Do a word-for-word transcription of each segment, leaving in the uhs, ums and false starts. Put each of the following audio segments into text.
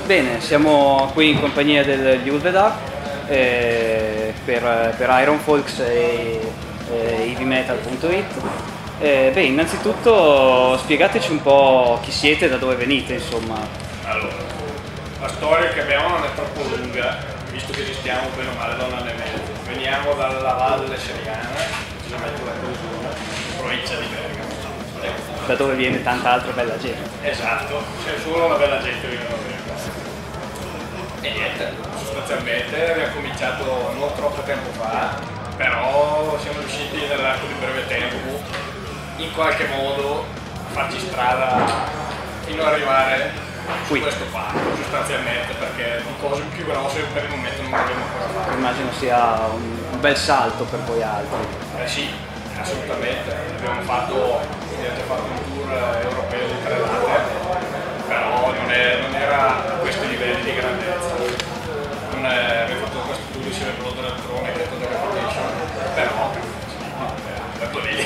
Bene, siamo qui in compagnia degli Ulvedar eh, per, per Ironfolks e eh, heavy metal punto it. Eh, beh, innanzitutto spiegateci un po' chi siete e da dove venite, insomma. Allora, la storia che abbiamo non è troppo lunga, visto che esistiamo bene o male da un anno e mezzo. Veniamo dalla Valle Seriana, precisamente da Cosuna, provincia di Bergamo. Da dove viene tanta altra bella gente. Esatto, c'è solo una bella gente che viene da Bergamo. E niente, sostanzialmente abbiamo cominciato non troppo tempo fa, però siamo riusciti nell'arco di breve tempo, in qualche modo, a farci strada fino ad arrivare su Qui. questo palco, sostanzialmente, perché di cose più grosse per il momento non abbiamo ancora fatto. Immagino sia un, un bel salto per voi altri. Eh sì, assolutamente, abbiamo fatto, abbiamo già fatto un tour europeo di tre date, però non, è, non era a questi livelli di grandezza. Non è, abbiamo fatto questo tour insieme con l'Elettrone che è stato Repetition, però è detto lì.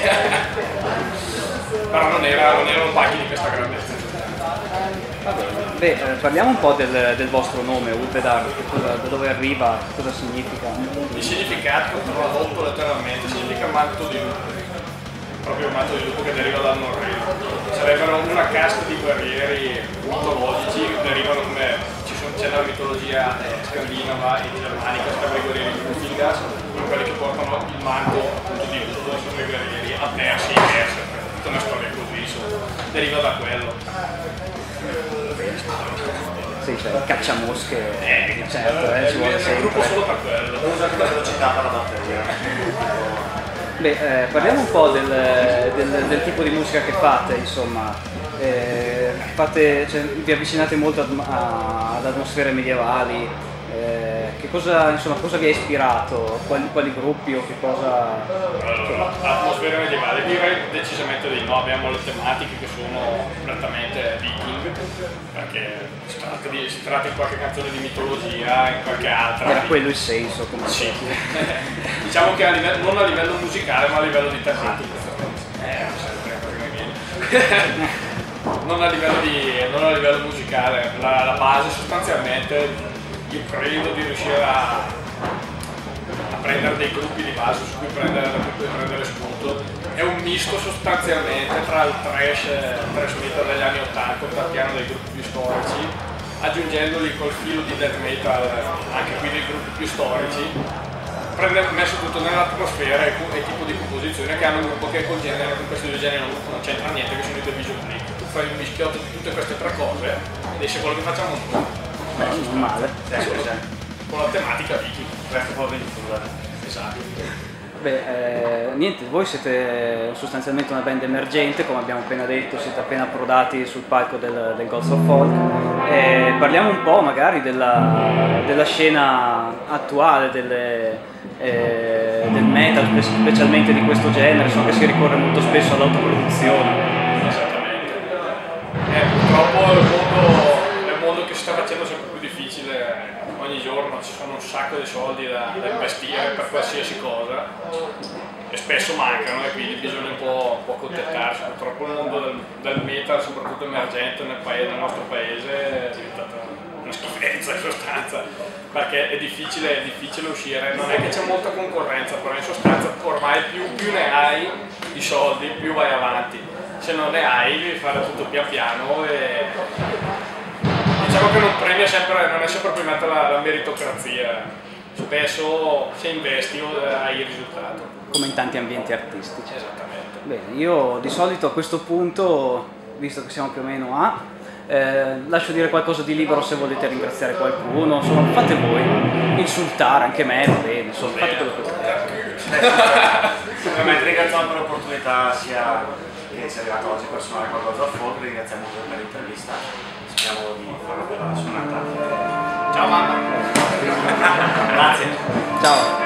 Però non, era, non erano pacchi di questa grandezza. Beh, eh, parliamo un po' del, del vostro nome, Ulvedar, che cosa, da dove arriva, cosa significa? Il significato, tradotto letteralmente, significa manto di lupo, proprio il manto di lupo che deriva dal norreno. Sarebbero una casta di guerrieri mitologici che derivano come ci sono, c'è nella mitologia eh, scandinava e germanica, sarebbero i guerrieri Lufingas, sono quelli che portano il manto appunto di lupo, sono i guerrieri avversi e inversi, tutta una storia così, insomma, deriva da quello. Sì, cioè il cacciamosche, Eh, certo, eh, ci vuole il gruppo sempre. solo per quello. Usa anche la velocità per la batteria. Beh, eh, parliamo un po' del, del, del tipo di musica che fate, insomma. Eh, fate, cioè, vi avvicinate molto ad, a, ad atmosfere medievali. Eh, che cosa, insomma, cosa vi ha ispirato? Quali, quali gruppi o che cosa? Allora, atmosfera medievale direi decisamente di no, abbiamo le tematiche che sono prettamente viking, perché si tratta di, si tratta di qualche canzone di mitologia, in qualche altra. Era quello il senso, come Sì. Diciamo che a livello, non a livello musicale ma a livello di tematica. Eh, sempre cosa che mi viene. non, a livello di, non a livello musicale, la, la base sostanzialmente io credo di riuscire a, a prendere dei gruppi di base su cui prendere, da cui prendere spunto. È un misto sostanzialmente tra il trash, trash metal degli anni ottanta, partiamo dai gruppi più storici, aggiungendoli col filo di death metal anche qui dei gruppi più storici, prendere, messo tutto nell'atmosfera e il tipo di composizione che hanno un gruppo che col genere, con questi due generi non, non c'entra niente, che sono i The Vision Click. Tu fai un mischiotto di tutte queste tre cose ed esce quello che facciamo noi. Eh, non male. Con la tematica viking, Questa è un po' avventura. esatto. Beh, eh, niente, voi siete sostanzialmente una band emergente, come abbiamo appena detto, siete appena approdati sul palco del, del Gods of Folk. Eh, parliamo un po' magari della, della scena attuale, delle, eh, del metal, specialmente di questo genere, so che si ricorre molto spesso all'autoproduzione. Esattamente. Eh, purtroppo è un mondo, è un mondo che si sta facendo sempre più difficile. Ogni giorno ci sono un sacco di soldi da, da investire per qualsiasi cosa e spesso mancano e quindi bisogna un po', un po' accontentarsi. Purtroppo il mondo del, del metal, soprattutto emergente nel, paese, nel nostro paese, è diventata una schifezza in sostanza, perché è difficile, è difficile uscire, non è che c'è molta concorrenza, però in sostanza ormai più, più ne hai di soldi, più vai avanti. Se non ne hai devi fare tutto pian piano e diciamo che non premia sempre, non è sempre premiata la, la meritocrazia, spesso se investi hai il risultato. Come in tanti ambienti artistici. Esattamente. Bene, io di solito a questo punto, visto che siamo più o meno a, eh, lascio dire qualcosa di libero se volete ringraziare qualcuno, insomma fate voi, insultare anche me, va bene, insomma fate quello che volete. Ovviamente ringraziamo per l'opportunità sia che ci è arrivato oggi per suonare qualcosa a Folk, ringraziamo per l'intervista, speriamo di fare una bella suonata. Ciao mamma! Grazie. Ciao!